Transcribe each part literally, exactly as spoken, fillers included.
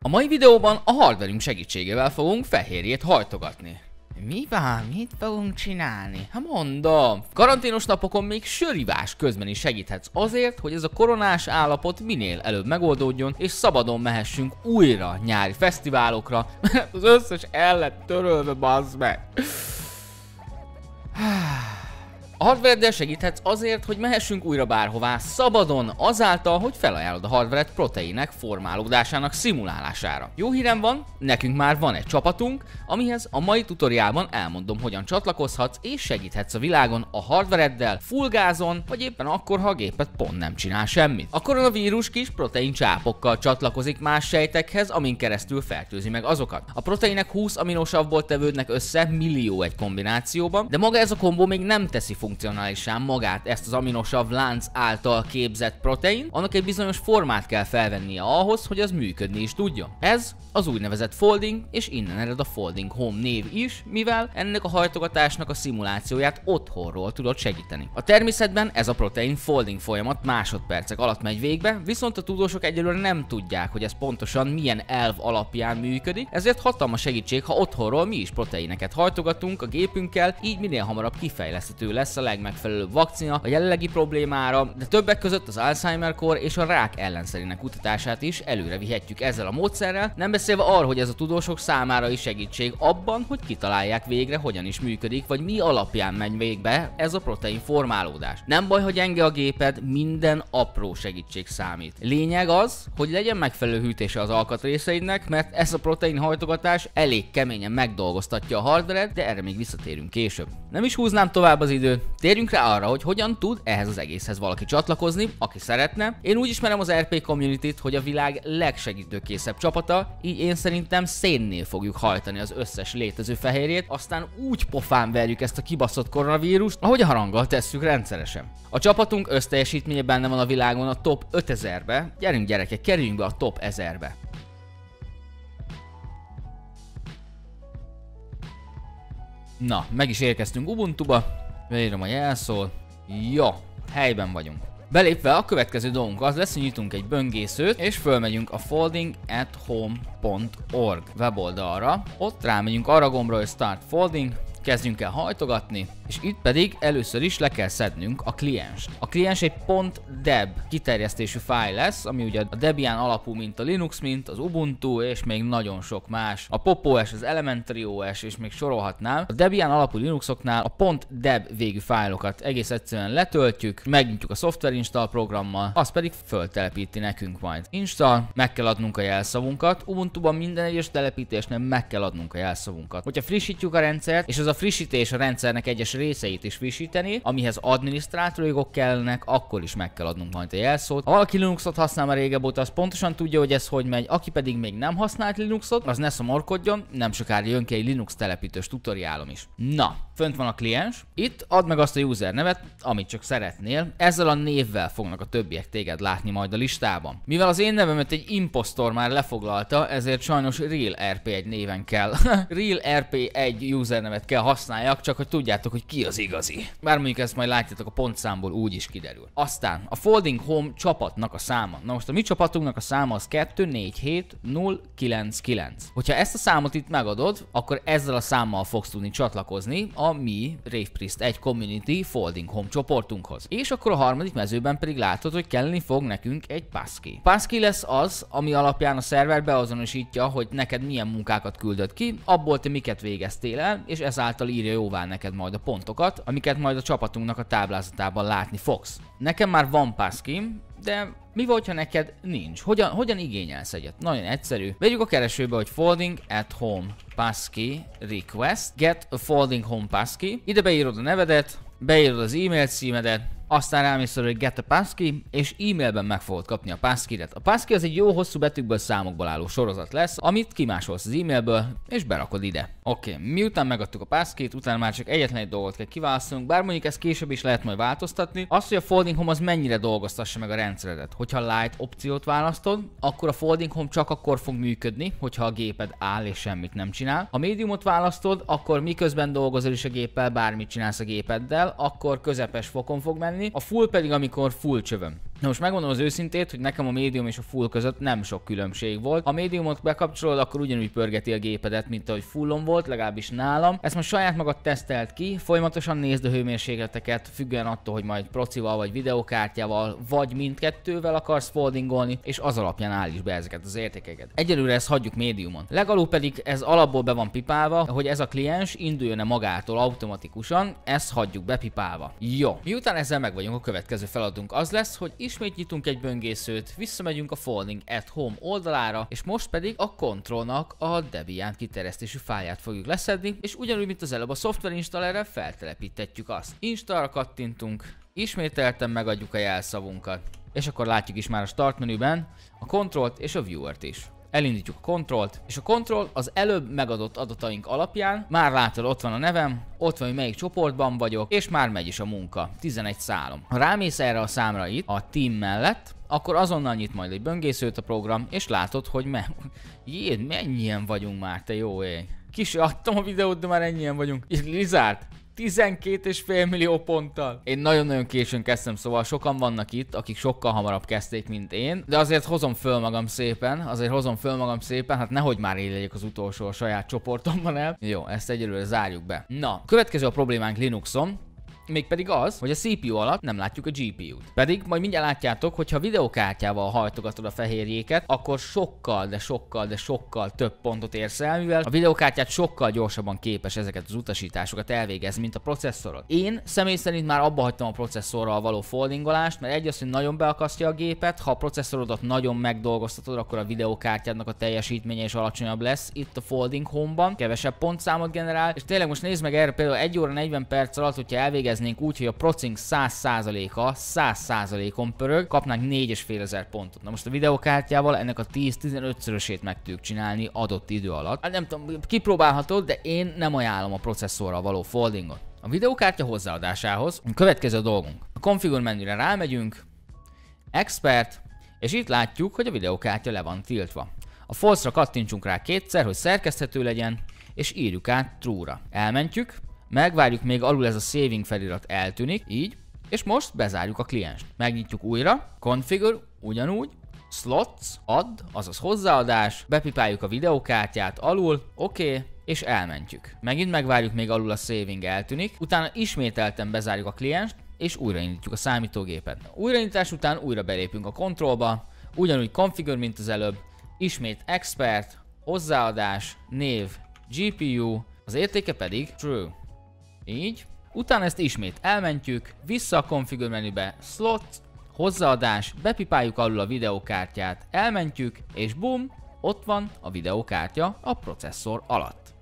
A mai videóban a hardverünk segítségével fogunk fehérjét hajtogatni. Mi van? Mit fogunk csinálni? Hát mondom, karanténos napokon még sörivás közben is segíthetsz azért, hogy ez a koronás állapot minél előbb megoldódjon, és szabadon mehessünk újra nyári fesztiválokra, mert az összes el lett törölve, bazd meg. A hardware-del segíthetsz azért, hogy mehessünk újra bárhová szabadon, azáltal, hogy felajánlod a hardware-et proteinek formálódásának szimulálására. Jó hírem van, nekünk már van egy csapatunk, amihez a mai tutoriálban elmondom, hogyan csatlakozhatsz és segíthetsz a világon a hardware-eddel full gázon, vagy éppen akkor, ha a géped pont nem csinál semmit. A koronavírus kis protein csápokkal csatlakozik más sejtekhez, amin keresztül fertőzi meg azokat. A proteinek húsz aminosavból tevődnek össze millió egy kombinációban, de maga ez a kombó még nem teszi funkcionálisán magát ezt az aminosav lánc által képzett protein, annak egy bizonyos formát kell felvennie ahhoz, hogy az működni is tudjon. Ez az úgynevezett folding, és innen ered a Folding Home név is, mivel ennek a hajtogatásnak a szimulációját otthonról tudod segíteni. A természetben ez a protein folding folyamat másodpercek alatt megy végbe, viszont a tudósok egyelőre nem tudják, hogy ez pontosan milyen elv alapján működik, ezért hatalmas segítség, ha otthonról mi is proteineket hajtogatunk a gépünkkel, így minél hamarabb kifejleszthető lesz a legmegfelelőbb vakcina a jelenlegi problémára, de többek között az Alzheimer-kór és a rák ellenszerének kutatását is előre vihetjük ezzel a módszerrel, nem beszélve arról, hogy ez a tudósok számára is segítség abban, hogy kitalálják végre, hogyan is működik, vagy mi alapján megy végbe ez a protein formálódás. Nem baj, hogy gyenge a géped, minden apró segítség számít. Lényeg az, hogy legyen megfelelő hűtése az alkatrészeidnek, mert ez a protein hajtogatás elég keményen megdolgoztatja a hardware-et, de erre még visszatérünk később. Nem is húznám tovább az időt. Térjünk rá arra, hogy hogyan tud ehhez az egészhez valaki csatlakozni, aki szeretne. Én úgy ismerem az er pé community-t, hogy a világ legsegítőkészebb csapata, így én szerintem szénnél fogjuk hajtani az összes létező fehérjét, aztán úgy pofán verjük ezt a kibaszott koronavírust, ahogy a haranggal tesszük rendszeresen. A csapatunk összteljesítménye benne van a világon a top ötezerbe. Gyerünk gyerekek, kerüljünk be a top ezerbe. Na, meg is érkeztünk Ubuntuba. Beírom a jelszót. Jó, helyben vagyunk. Belépve a következő dolgunk az lesz, hogy nyitunk egy böngészőt, és fölmegyünk a folding at home pont org weboldalra. Ott rámegyünk arra gombra, hogy Start Folding, kezdjünk el hajtogatni, és itt pedig először is le kell szednünk a klienst. A kliens egy .deb kiterjesztésű fájl lesz, ami ugye a Debian alapú, mint a Linux, mint az Ubuntu, és még nagyon sok más. A Pop o es, az Elementary o es, és még sorolhatnám. A Debian alapú Linuxoknál a .deb végű fájlokat egész egyszerűen letöltjük, megnyitjuk a Software Install programmal, az pedig föltelepíti nekünk majd. Install, meg kell adnunk a jelszavunkat. Ubuntuban minden egyes telepítésnél meg kell adnunk a jelszavunkat. Hogyha frissítjük a rendszert, és az a frissítés a rendszernek egyes részeit is frissíteni, amihez adminisztrátori jogok kellnek, akkor is meg kell adnunk majd a jelszót. Ha valaki Linuxot használ már régebb óta, az pontosan tudja, hogy ez hogy megy. Aki pedig még nem használt Linuxot, az ne szomorkodjon, nem sokára jön ki egy Linux telepítős tutoriálom is. Na, fönt van a kliens. Itt add meg azt a user nevet, amit csak szeretnél. Ezzel a névvel fognak a többiek téged látni majd a listában. Mivel az én nevemet egy impostor már lefoglalta, ezért sajnos real er pé egy néven kell. real er pé egy user nevet kell használjak, csak hogy tudjátok, hogy ki az igazi. Bár mondjuk ezt majd látjátok a pontszámból, úgy is kiderül. Aztán a Folding Home csapatnak a száma. Na most a mi csapatunknak a száma az kettő négy hét nulla kilenc kilenc. Hogyha ezt a számot itt megadod, akkor ezzel a számmal fogsz tudni csatlakozni a mi Ravepriest egy Community Folding Home csoportunkhoz. És akkor a harmadik mezőben pedig látod, hogy kelleni fog nekünk egy passkey. Passkey lesz az, ami alapján a szerver beazonosítja, hogy neked milyen munkákat küldött ki, abból te miket végeztél el, és ezáltal írja jóvá neked majd a pontokat, amiket majd a csapatunknak a táblázatában látni fogsz. Nekem már van passkey, de mi volt, ha neked nincs? Hogyan, hogyan igényelsz egyet? Nagyon egyszerű. Vegyük a keresőbe, hogy folding at home passkey request, get a folding home passkey. Ide beírod a nevedet, beírod az e-mail címedet, aztán rámész arra, hogy get a passkey, és e-mailben meg fogod kapni a passkey-et. A passkey az egy jó hosszú betűkből, számokból álló sorozat lesz, amit kimásolsz az e-mailből, és berakod ide. Oké, okay. Miután megadtuk a passkey-t, utána már csak egyetlen egy dolgot kell kiválasztanunk, bár mondjuk ezt később is lehet majd változtatni. Azt, hogy a Folding Home az mennyire dolgoztassa meg a rendszeredet. Hogyha Light opciót választod, akkor a Folding Home csak akkor fog működni, hogyha a géped áll és semmit nem csinál. Ha Mediumot választod, akkor miközben dolgozol is a géppel, bármit csinálsz a gépeddel, akkor közepes fokon fog menni. A full pedig amikor full csövön. Na most megmondom az őszintét, hogy nekem a médium és a full között nem sok különbség volt. Ha a médiumot bekapcsolod, akkor ugyanúgy pörgeti a gépedet, mint ahogy fullon volt, legalábbis nálam. Ezt most saját magad tesztelt ki, folyamatosan nézd a hőmérsékleteket, függően attól, hogy majd procival vagy videokártyával, vagy mindkettővel akarsz foldingolni, és az alapján állíts be ezeket az értékeket. Egyelőre ezt hagyjuk médiumon. Legalul pedig ez alapból be van pipálva, hogy ez a kliens induljon-e magától automatikusan, ezt hagyjuk bepipálva. Jó. Miután ezzel meg vagyunk, a következő feladatunk az lesz, hogy ismét nyitunk egy böngészőt, visszamegyünk a Folding at Home oldalára, és most pedig a Controlnak a Debian kiterjesztésű fáját fogjuk leszedni, és ugyanúgy, mint az előbb a szoftver installerrel feltelepítetjük azt. Installra kattintunk, ismételten megadjuk a jelszavunkat, és akkor látjuk is már a Start menüben a Controlt és a Viewer-t is. Elindítjuk a Controlt, és a Control az előbb megadott adataink alapján már látod, ott van a nevem, ott van, hogy melyik csoportban vagyok, és már megy is a munka, tizenegy szálom. Ha rámész erre a számra itt, a Team mellett, akkor azonnal nyit majd egy böngészőt a program, és látod, hogy me... Jéd, mennyien vagyunk már, te jó ég. Ki se adtam a videót, de már ennyien vagyunk. Lizard, tizenkét és fél millió ponttal. Én nagyon-nagyon későn kezdtem, szóval sokan vannak itt, akik sokkal hamarabb kezdték, mint én, de azért hozom föl magam szépen, azért hozom föl magam szépen, hát nehogy már én legyek az utolsó a saját csoportomban el. Jó, ezt egyelőre zárjuk be. Na, következő a problémánk Linuxon, mégpedig az, hogy a cé pé u alatt nem látjuk a gé pé u-t. Pedig majd mindjárt látjátok, hogy ha videokártyával hajtogatod a fehérjéket, akkor sokkal, de sokkal, de sokkal több pontot érsz el, mivel a videokártyát sokkal gyorsabban képes ezeket az utasításokat elvégezni, mint a processzorod. Én személy szerint már abba hagytam a processzorral való foldingolást, mert egy az, hogy nagyon beakasztja a gépet, ha a processzorodat nagyon megdolgoztatod, akkor a videokártyádnak a teljesítménye is alacsonyabb lesz itt a Folding Home-ban, kevesebb pontszámot generál, és tényleg most nézd meg erre például egy óra negyven perc alatt, hogyha elvégez úgy, hogy a procink száz százaléka száz százalékon pörög, kapnánk négyezer pontot. Na most a videokártyával ennek a tíz-tizenötszörösét meg tudjuk csinálni adott idő alatt. Hát nem tudom, kipróbálhatod, de én nem ajánlom a processzorral való foldingot. A videokártya hozzáadásához a következő a dolgunk. A Configure menüre rámegyünk, Expert, és itt látjuk, hogy a videokártya le van tiltva. A False-ra kattintsunk rá kétszer, hogy szerkeszthető legyen, és írjuk át True-ra. Elmentjük, megvárjuk, még alul ez a saving felirat eltűnik, így, és most bezárjuk a klienst. Megnyitjuk újra, Configure, ugyanúgy, Slots, Add, azaz hozzáadás, bepipáljuk a videokártyát alul, oké, okay, és elmentjük. Megint megvárjuk, még alul a saving eltűnik, utána ismételten bezárjuk a klienst, és újraindítjuk a számítógépet. Újraindítás után újra belépünk a Controlba, ugyanúgy Configure, mint az előbb, ismét Expert, hozzáadás, név, gé pé u, az értéke pedig True. Így. Utána ezt ismét elmentjük, vissza a Configure menübe, Slot, hozzáadás, bepipáljuk alul a videokártyát, elmentjük, és bum, ott van a videokártya a processzor alatt.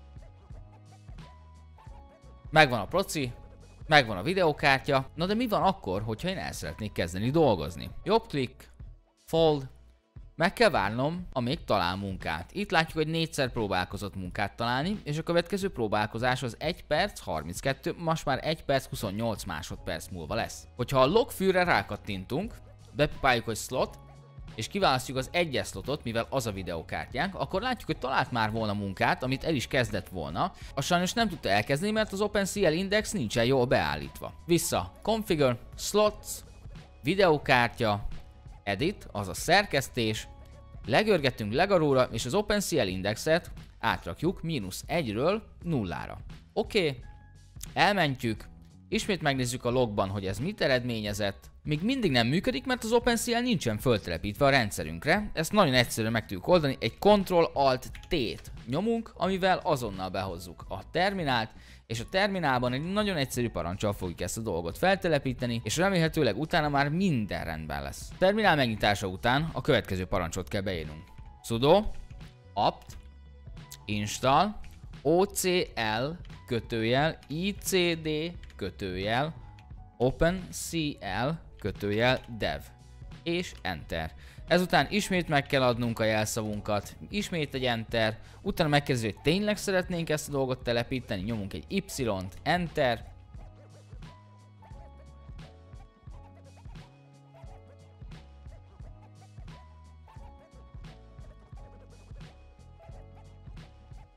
Megvan a proci, megvan a videokártya, na de mi van akkor, hogyha én el szeretnék kezdeni dolgozni? Jobb klik, Fold, meg kell várnom, amíg talál munkát. Itt látjuk, hogy négyszer próbálkozott munkát találni, és a következő próbálkozás az egy perc harminckettő, most már egy perc huszonnyolc másodperc múlva lesz. Hogyha a log view-re rákattintunk, bepipáljuk, hogy slot, és kiválasztjuk az egyes slotot, mivel az a videokártyánk, akkor látjuk, hogy talált már volna munkát, amit el is kezdett volna. A sajnos nem tudta elkezdeni, mert az OpenCL index nincsen jól beállítva. Vissza, Configure, Slots, videokártya, Edit, azaz szerkesztés, legörgetünk legalulra, és az OpenCL indexet átrakjuk mínusz egyről nullára. Oké, okay. Elmentjük, ismét megnézzük a logban, hogy ez mit eredményezett. Még mindig nem működik, mert az OpenCL nincsen föltelepítve a rendszerünkre. Ezt nagyon egyszerűen meg tudjuk oldani, egy Ctrl-Alt-T-t nyomunk, amivel azonnal behozzuk a terminált, és a terminálban egy nagyon egyszerű parancsal fogjuk ezt a dolgot feltelepíteni, és remélhetőleg utána már minden rendben lesz. A terminál megnyitása után a következő parancsot kell beírnunk. Sudo apt install ocl kötőjel icd kötőjel opencl kötőjel dev és enter. Ezután ismét meg kell adnunk a jelszavunkat, ismét egy enter, utána megkezdjük, hogy tényleg szeretnénk ezt a dolgot telepíteni, nyomunk egy Y-t, enter.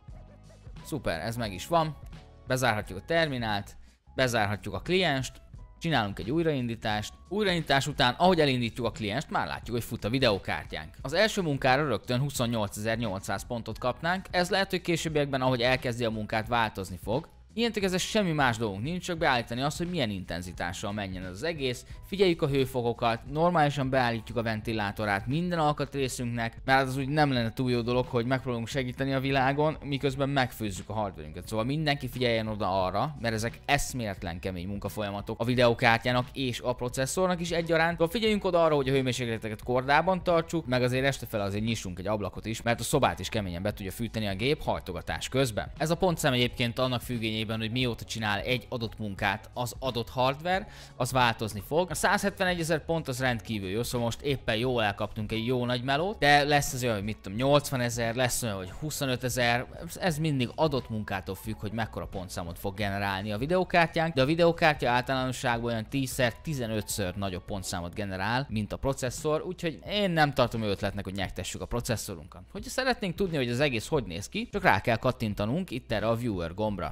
Szuper, ez meg is van. Bezárhatjuk a terminált, bezárhatjuk a klienst, Csinálunk egy újraindítást. Újraindítás után, ahogy elindítjuk a klienst, már látjuk, hogy fut a videókártyánk. Az első munkára rögtön huszonnyolcezer-nyolcszáz pontot kapnánk, ez lehet, hogy későbbiekben, ahogy elkezdi a munkát, változni fog. Ilyentől ez semmi más dolgunk nincs, csak beállítani azt, hogy milyen intenzitással menjen ez az egész. Figyeljük a hőfokokat, normálisan beállítjuk a ventilátorát minden alkatrészünknek, mert az úgy nem lenne túl jó dolog, hogy megpróbálunk segíteni a világon, miközben megfőzzük a hardverünket. Szóval mindenki figyeljen oda arra, mert ezek eszméletlen kemény munkafolyamatok a videókártyának és a processzornak is egyaránt. Szóval figyeljünk oda arra, hogy a hőmérsékleteket kordában tartsuk, meg azért este fel azért nyissunk egy ablakot is, mert a szobát is keményen be tudja fűteni a gép hajtogatás közben. Ez a pontszám egyébként annak függvényében, hogy mióta csinál egy adott munkát az adott hardware, az változni fog. A százhetvenegyezer pont az rendkívül jó, szóval most éppen jól elkaptunk egy jó nagy melót, de lesz az olyan, hogy mit tudom, nyolcvanezer, lesz olyan, hogy huszonötezer, ez mindig adott munkától függ, hogy mekkora pontszámot fog generálni a videókártyánk, de a videókártya általánosságban olyan tízszer, tizenötször nagyobb pontszámot generál, mint a processzor, úgyhogy én nem tartom ötletnek, hogy nyektessük a processzorunkat. Hogyha szeretnénk tudni, hogy az egész hogy néz ki, csak rá kell kattintanunk itt erre a viewer gombra.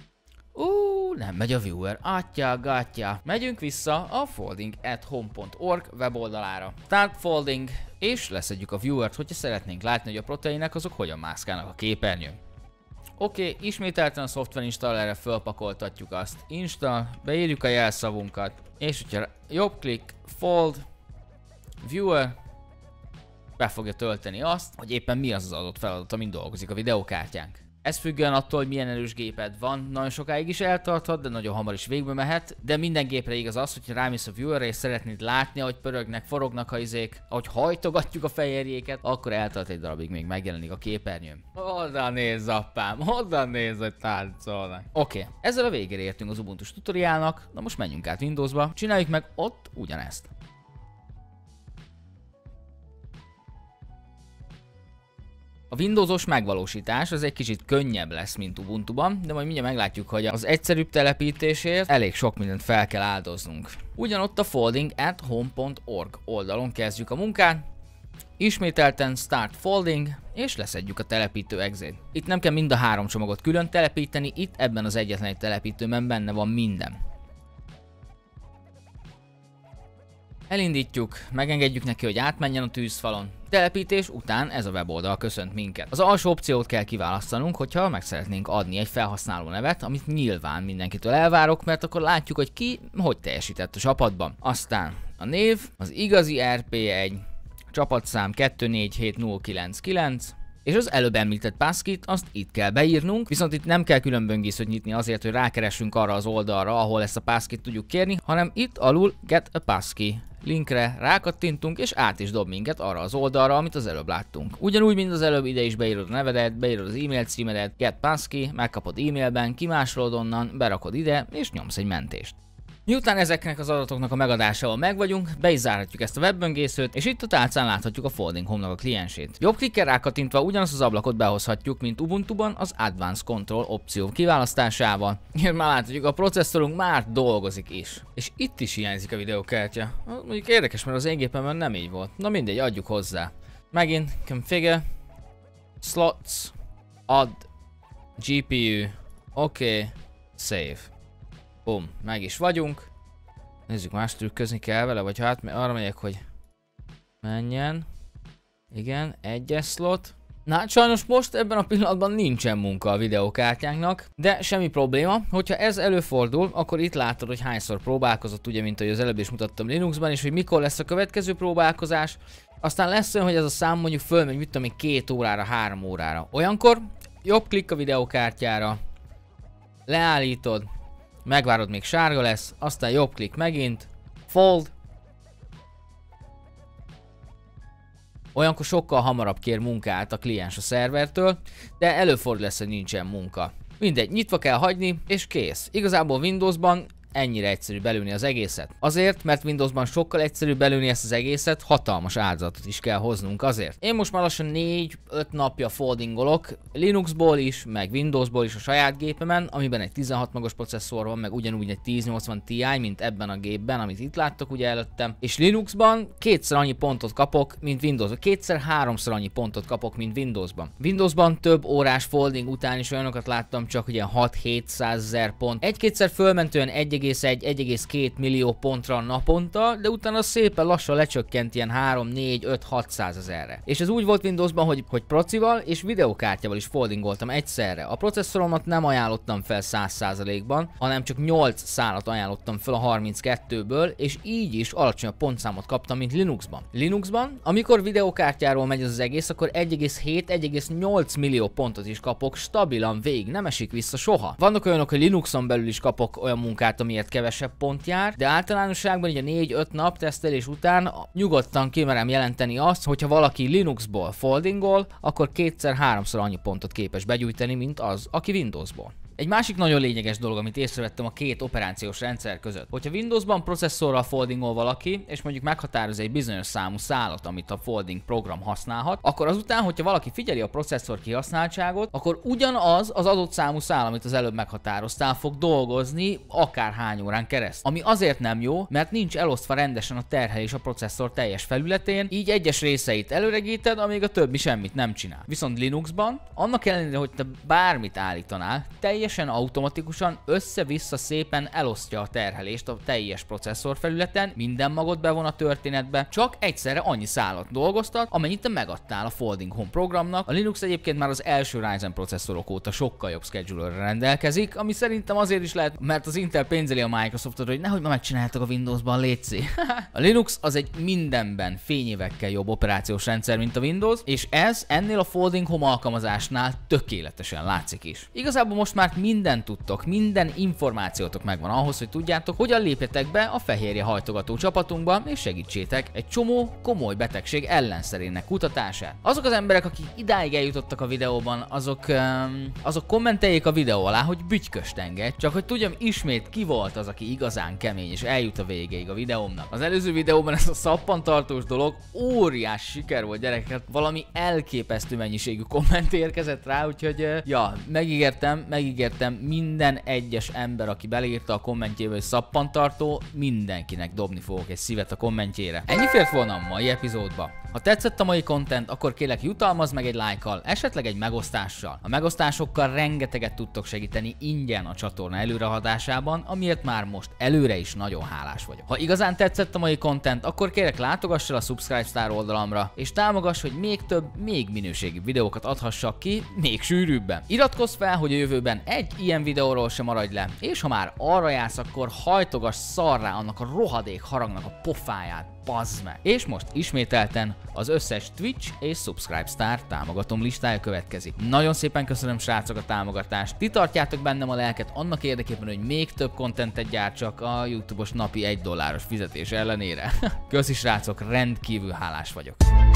Ú, nem megy a viewer, atya, gatya. Megyünk vissza a folding at home pont org weboldalára. Start folding, és leszedjük a viewert, hogyha szeretnénk látni, hogy a proteinek azok hogyan mászkálnak a képernyőn. Oké, okay, ismételten a szoftver installerre fölpakoltatjuk azt. Install, beírjuk a jelszavunkat, és hogyha jobb klik, fold, viewer, be fogja tölteni azt, hogy éppen mi az az adott feladat, amin dolgozik a videókártyánk. Ez függően attól, hogy milyen erős géped van, nagyon sokáig is eltarthat, de nagyon hamar is végbe mehet, de minden gépre igaz az, hogyha rámész a viewerre és szeretnéd látni, ahogy pörögnek, forognak a izék, ahogy hajtogatjuk a fehérjéket, akkor eltart egy darabig, még megjelenik a képernyőn. Oda nézz, apám, oda nézz, hogy táncolnak. Oké, okay. Ezzel a végére értünk az Ubuntu tutoriálnak, na most menjünk át Windowsba, csináljuk meg ott ugyanezt. A Windowsos megvalósítás az egy kicsit könnyebb lesz, mint Ubuntuban, de majd mindjárt meglátjuk, hogy az egyszerűbb telepítésért elég sok mindent fel kell áldoznunk. Ugyanott a folding at home pont org oldalon kezdjük a munkát, ismételten start folding, és leszedjük a telepítő exét. Itt nem kell mind a három csomagot külön telepíteni, itt ebben az egyetlen egy telepítőben benne van minden. Elindítjuk, megengedjük neki, hogy átmenjen a tűzfalon. Telepítés után ez a weboldal köszönt minket. Az alsó opciót kell kiválasztanunk, hogyha meg szeretnénk adni egy felhasználó nevet, amit nyilván mindenkitől elvárok, mert akkor látjuk, hogy ki hogy teljesített a csapatban. Aztán a név, az igazi er pé egy, csapatszám kettő négy hét nulla kilenc kilenc, és az előbb említett passkit, azt itt kell beírnunk, viszont itt nem kell külön böngészőt nyitni azért, hogy rákeressünk arra az oldalra, ahol ezt a passkit tudjuk kérni, hanem itt alul get a passkey linkre rákattintunk, és át is dob minket arra az oldalra, amit az előbb láttunk. Ugyanúgy, mint az előbb, ide is beírod a nevedet, beírod az e-mail címedet, get passkey, megkapod e-mailben, kimásolod onnan, berakod ide, és nyomsz egy mentést. Miután ezeknek az adatoknak a megadásával megvagyunk, be is zárhatjuk ezt a webböngészőt, és itt a tálcán láthatjuk a Folding Home-nak a kliensét. Jobb klikkel rákattintva ugyanazt az ablakot behozhatjuk, mint Ubuntuban az Advanced Control opció kiválasztásával. Már láthatjuk, a processzorunk már dolgozik is. És itt is hiányzik a videókártya. Mondjuk érdekes, mert az én gépemben nem így volt. Na mindegy, adjuk hozzá. Megint configure, slots, add, gé pé u, oké, okay, save. Bum, meg is vagyunk. Nézzük, más trükközni kell vele, vagy hát arra megyek, hogy menjen. Igen, egyes slot. Na hát sajnos most ebben a pillanatban nincsen munka a videókártyánknak, de semmi probléma. Hogyha ez előfordul, akkor itt látod, hogy hányszor próbálkozott, ugye, mint ahogy az előbb is mutattam Linuxban, és hogy mikor lesz a következő próbálkozás. Aztán lesz olyan, hogy ez a szám mondjuk fölmegy, mit tudom én, két órára, három órára. Olyankor jobb klikk a videókártyára, leállítod, megvárod, még sárga lesz, aztán jobb klik megint, fold. Olyankor sokkal hamarabb kér munkát a kliens a szervertől, de előfordul lesz, hogy nincsen munka. Mindegy, nyitva kell hagyni, és kész. Igazából Windowsban ennyire egyszerű belülni az egészet. Azért, mert Windowsban sokkal egyszerűbb belülni ezt az egészet, hatalmas áldozatot is kell hoznunk azért. Én most már lassan négy-öt napja foldingolok, Linuxból is, meg Windowsból is a saját gépemen, amiben egy tizenhat magos processzor van, meg ugyanúgy egy ezernyolcvan Ti, mint ebben a gépben, amit itt láttok ugye előttem. És Linuxban kétszer annyi pontot kapok, mint Windowsban. Kétszer-háromszor annyi pontot kapok, mint Windowsban. Windowsban több órás folding után is olyanokat láttam, csak ugye hat-hétszázezer pont. Egy-kétszer fölmentően egy egész egy - egy egész két millió pontra naponta, de utána szépen lassan lecsökkent ilyen három, négy, öt, hatszázezerre. És ez úgy volt Windowsban, hogy, hogy procival és videokártyával is foldingoltam egyszerre. A processzoromat nem ajánlottam fel száz százalékban, hanem csak nyolc szálat ajánlottam fel a harminckettőből, és így is alacsonyabb pontszámot kaptam, mint Linuxban. Linuxban, amikor videokártyáról megy az egész, akkor egy egész hét - egy egész nyolc millió pontot is kapok stabilan végig, nem esik vissza soha. Vannak olyanok, hogy Linuxon belül is kapok olyan munkát, amiért kevesebb pont jár, de általánosságban így a négy öt nap tesztelés után nyugodtan kimerem jelenteni azt, hogyha valaki Linuxból foldingol, akkor kétszer-háromszor annyi pontot képes begyűjteni, mint az, aki Windowsból. Egy másik nagyon lényeges dolog, amit észrevettem a két operációs rendszer között. Hogyha Windowsban processzorral foldingol valaki, és mondjuk meghatároz egy bizonyos számú szálat, amit a folding program használhat, akkor azután, hogyha valaki figyeli a processzor kihasználtságot, akkor ugyanaz az adott számú szál, amit az előbb meghatároztál, fog dolgozni akár hány órán keresztül. Ami azért nem jó, mert nincs elosztva rendesen a terhelés a processzor teljes felületén, így egyes részeit előregíted, amíg a többi semmit nem csinál. Viszont Linuxban, annak ellenére, hogy te bármit állítanál, teljes automatikusan össze-vissza szépen elosztja a terhelést a teljes processzor felületen, minden magot bevon a történetbe, csak egyszerre annyi szálat dolgoztat, amennyit te megadtál a Folding Home programnak. A Linux egyébként már az első Ryzen processzorok óta sokkal jobb schedulerrel rendelkezik, ami szerintem azért is lehet, mert az Intel pénzeli a Microsoftot, hogy nehogy ma megcsináltak a Windowsban, létszi. A Linux az egy mindenben fényévekkel jobb operációs rendszer, mint a Windows, és ez ennél a Folding Home alkalmazásnál tökéletesen látszik is. Igazából most már mindent tudtok, minden információtok megvan ahhoz, hogy tudjátok, hogyan lépjetek be a fehérje hajtogató csapatunkba, és segítsétek egy csomó komoly betegség ellenszerének kutatását. Azok az emberek, akik idáig eljutottak a videóban, azok, um, azok kommenteljék a videó alá, hogy bütyköst engedj, csak hogy tudjam ismét ki volt az, aki igazán kemény, és eljut a végéig a videómnak. Az előző videóban ez a szappantartós dolog óriás siker volt, gyerekek, valami elképesztő mennyiségű komment érkezett rá, úgyhogy uh, ja, megígértem, megígértem, minden egyes ember, aki beleírta a kommentjébe, hogy szappantartó, mindenkinek dobni fogok egy szívet a kommentjére. Ennyi fért volna a mai epizódba. Ha tetszett a mai content, akkor kérlek jutalmazz meg egy lájkkal, esetleg egy megosztással. A megosztásokkal rengeteget tudtok segíteni ingyen a csatorna előrehaladásában, amiért már most előre is nagyon hálás vagyok. Ha igazán tetszett a mai content, akkor kérlek látogass el a Subscribe Star oldalamra, és támogass, hogy még több, még minőségi videókat adhassak ki, még sűrűbben. Iratkozz fel, hogy a jövőben egy ilyen videóról sem maradj le, és ha már arra jársz, akkor hajtogass szarrá annak a rohadék haragnak a pofáját, bazd meg! És most ismételten az összes Twitch és Subscribe Star támogatom listája következik. Nagyon szépen köszönöm, srácok, a támogatást. Ti tartjátok bennem a lelket annak érdekében, hogy még több contentet gyártsak a YouTube-os napi egy dolláros fizetés ellenére. Köszi, srácok, rendkívül hálás vagyok.